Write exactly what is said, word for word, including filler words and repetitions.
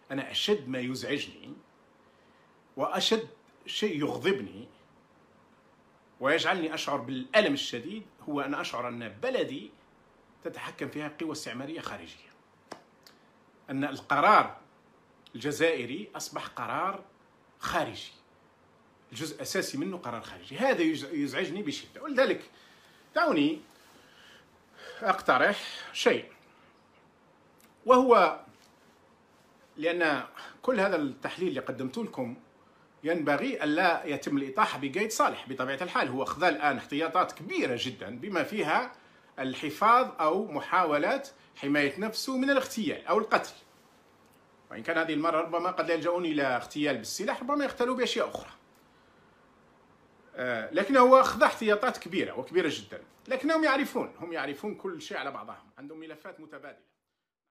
أنا أشد ما يزعجني وأشد شيء يغضبني ويجعلني أشعر بالألم الشديد هو أن أشعر أن بلدي تتحكم فيها قوى استعمارية خارجية، أن القرار الجزائري أصبح قرار خارجي، الجزء الأساسي منه قرار خارجي. هذا يزعجني بشدة، ولذلك دعوني أقترح شيء، وهو لأن كل هذا التحليل اللي قدمته لكم ينبغي ألا يتم الإطاحة بقيد صالح. بطبيعة الحال هو أخذ الآن احتياطات كبيرة جدا بما فيها الحفاظ أو محاولة حماية نفسه من الاغتيال أو القتل، وإن كان هذه المرة ربما قد لا يلجؤون إلى اغتيال بالسلاح، ربما يقتلوا بأشياء أخرى، آه لكن هو أخذ احتياطات كبيرة وكبيرة جدا، لكنهم يعرفون هم يعرفون كل شيء على بعضهم، عندهم ملفات متبادلة.